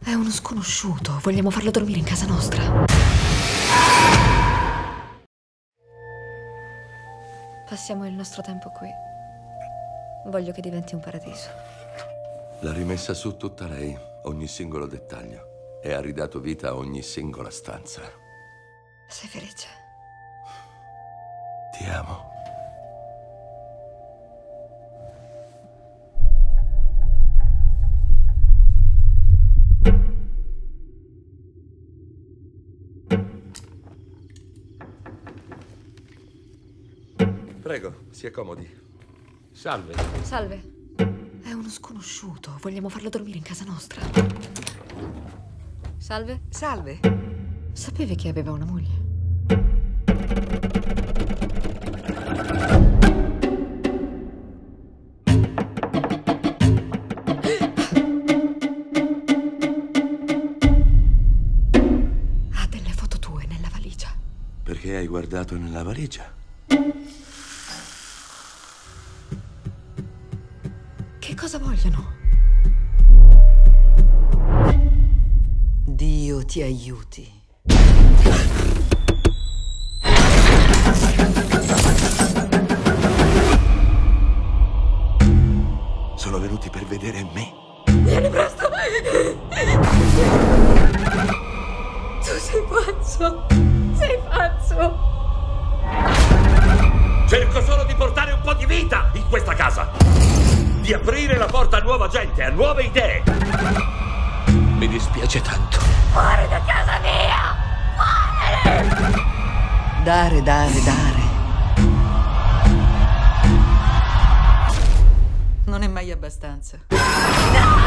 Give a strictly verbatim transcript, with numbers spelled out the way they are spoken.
È uno sconosciuto. Vogliamo farlo dormire in casa nostra. Passiamo il nostro tempo qui. Voglio che diventi un paradiso. L'ha rimessa su tutta lei, ogni singolo dettaglio. E ha ridato vita a ogni singola stanza. Sei felice? Ti amo. Prego, si accomodi. Salve. Salve. È uno sconosciuto. Vogliamo farlo dormire in casa nostra. Salve. Salve. Sapevi che aveva una moglie? Ha delle foto tue nella valigia. Perché hai guardato nella valigia? Che cosa vogliono? Dio ti aiuti. Sono venuti per vedere me. Vieni presto! Tu sei pazzo! Sei pazzo! Cerco solo di portare un po' di vita in questa casa! Di aprire la porta a nuova gente, a nuove idee! Mi dispiace tanto. Fuori da casa mia! Fuori! Dare, dare, dare. Non è mai abbastanza. No!